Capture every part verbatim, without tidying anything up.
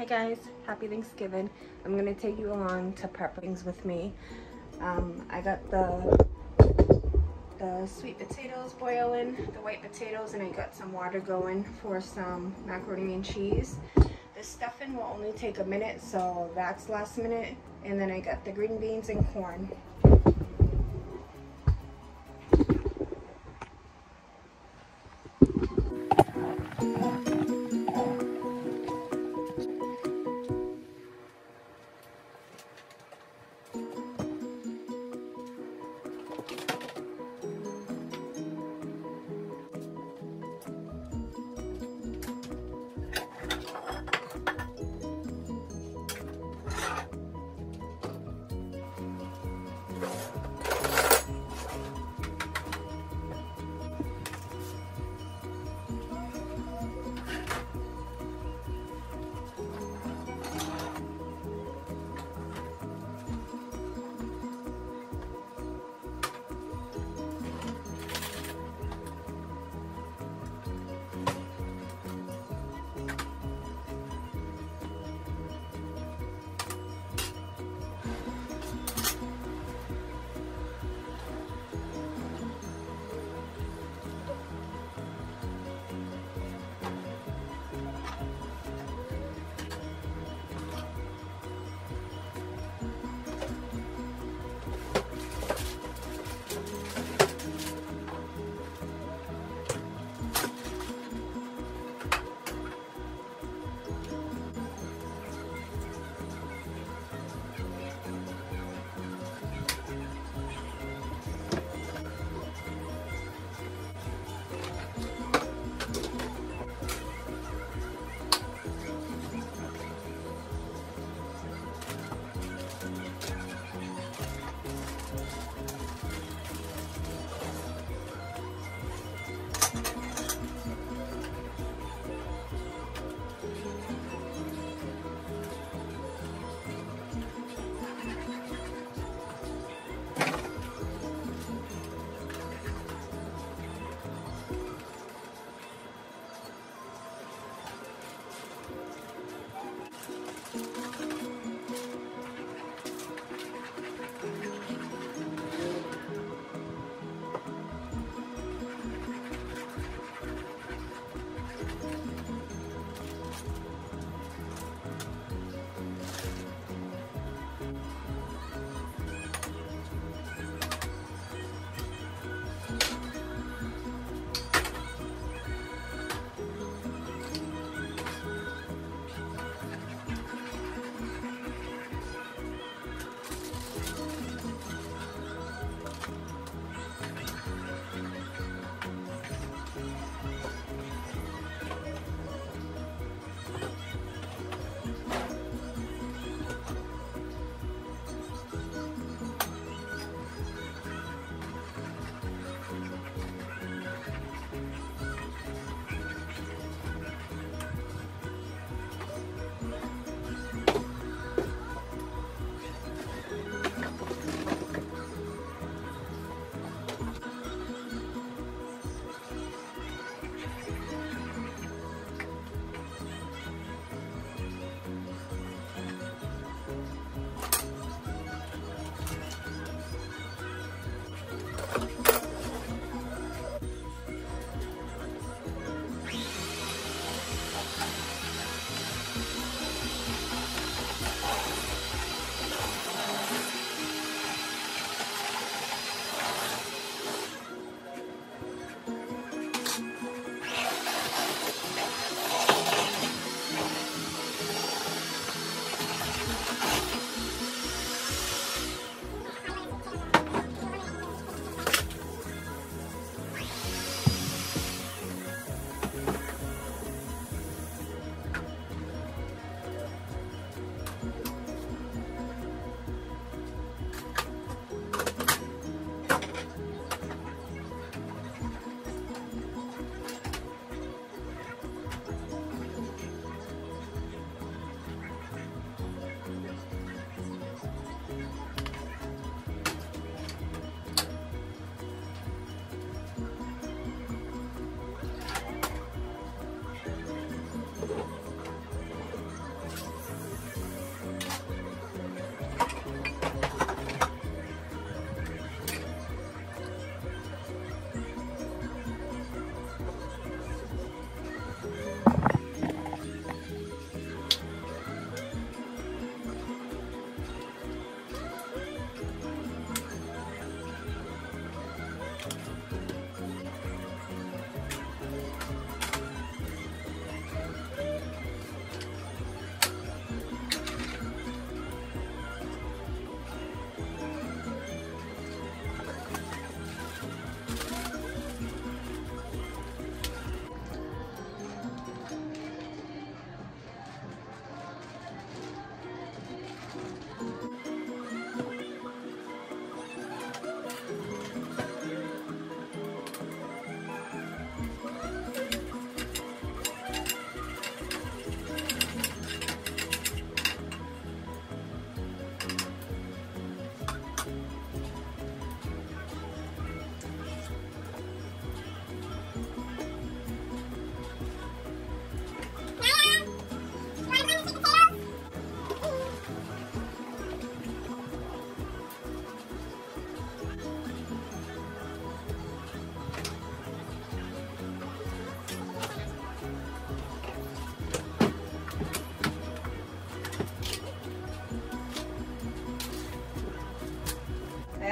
Hi guys, happy Thanksgiving. I'm gonna take you along to prep things with me. Um, I got the the sweet potatoes boiling, the white potatoes, and I got some water going for some macaroni and cheese. The stuffing will only take a minute, so that's last minute. And then I got the green beans and corn.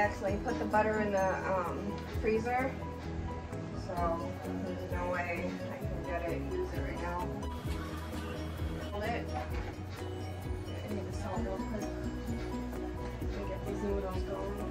actually put the butter in the um, freezer, so there's no way I can get it, use it right now. Hold it. I need the salt real quick. Let me get these noodles going.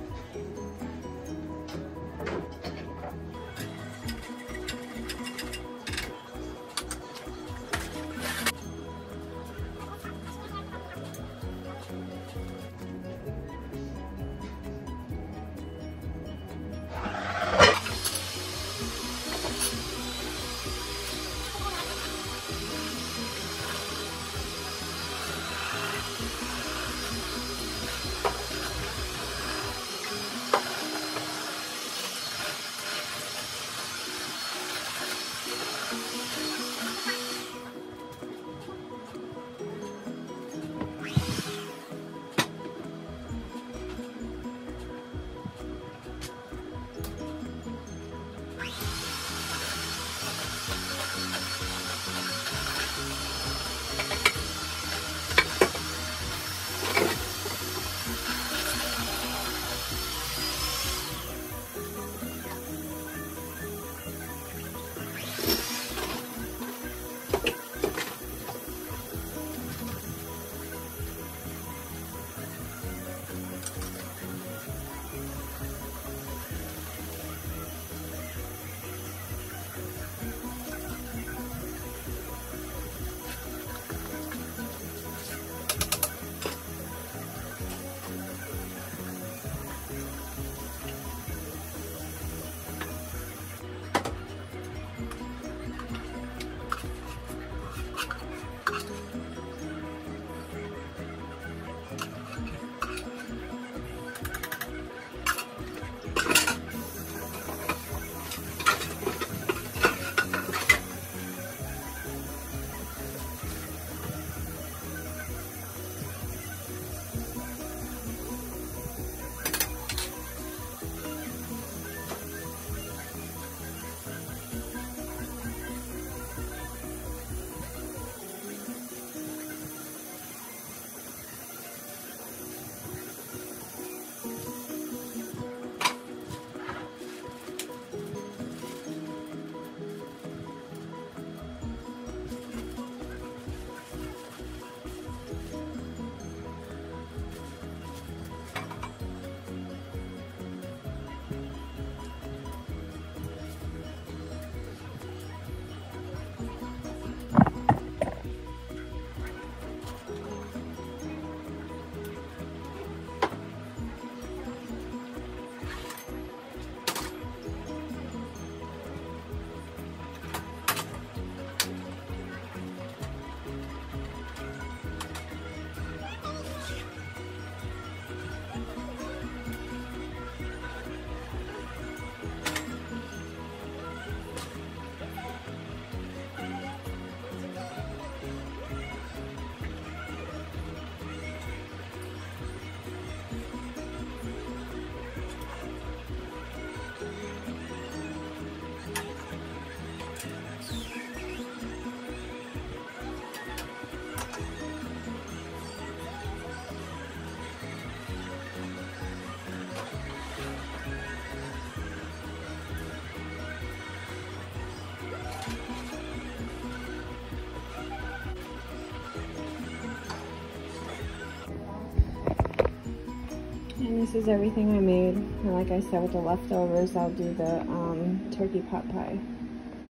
And this is everything I made. And like I said, with the leftovers, I'll do the um, turkey pot pie.